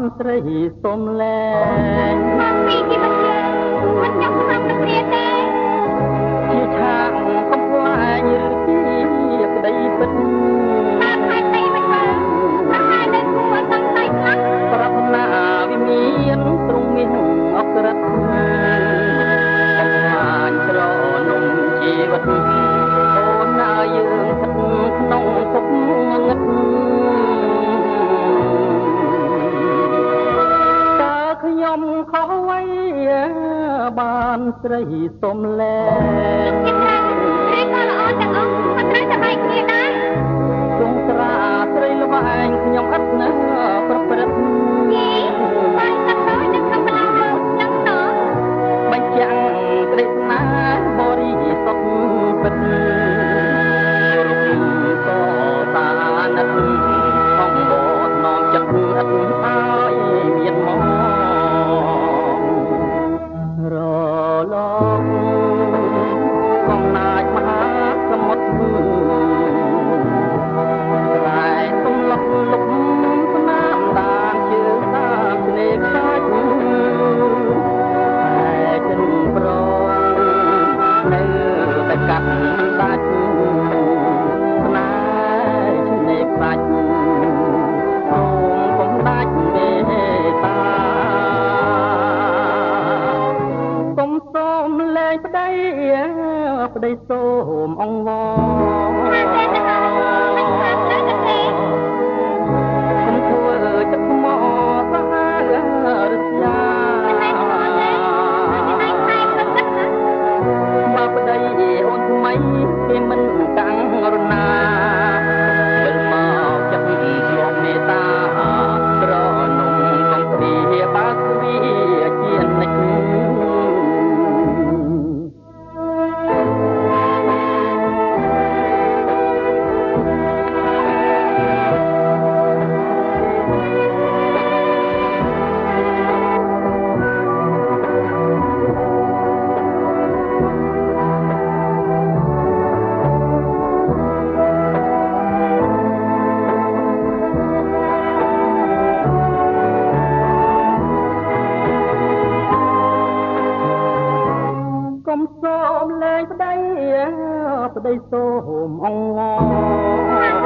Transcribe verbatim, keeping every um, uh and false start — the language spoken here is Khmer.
ស្រីសុំលែងមកពីទីបាត់យើងមិនចង់ស្ដាប់ទៅទៀតទេជាឆាកកំប្លែងឬជាក្តីពិតតាមហើយស្អីមិនមើលប្រហែលនៅគួរសង្ស័យខ្លះប្រាថ្នាវិមានទ្រង់មានអក្រិតកំហាញត្រនំជីវិតអូនណាយើងស្ថិតក្នុងភពងឹតខ្ញុំខុសអ្វីបានស្រីសុំលែងគិតថាស្រីក៏ល្អទាំងអស់មិនត្រូវតែបែកគ្នាដែរទងត្រាស្រីល្បែងខ្ញុំឥតណាប្រព្រឹត្តយីបានតែដោយនឹងកំឡុងលោកចឹងតបញ្ចាំងក្តីស្នេហ៍បរិសុទ្ធពិតរូបតតានិតផងបត់នំចិត្តឥតហើយមានមករលកកំណាចមហាសមុទ្រតែទំលប់លុបស្នាមដានជើងតាមស្នេហ៍ខ្សាច់តែចិនប្រងនៅតែកាត់ដាច់ស្នេហ៍ស្នេហ៍ខ្សាច់អូនកុំដាច់មេតាសូមលែងប្តីប្តីសូមអង្វរថាទេទាំងអស់មិនស្គាល់ទៅទេកុំធ្វើទឹកមកសាហាររស្យាមិនស្គាល់ទេមិនខ្សែទឹកទឹកណាបើប្តីអូនថ្មីគេមិនកាំងរណាវិលមកចិត្តធ្លាប់មេត្តាត្រនំកុំព្រាបើស្វីជានិច្ចសូមលែងប្តីប្តីសូមអង្វរ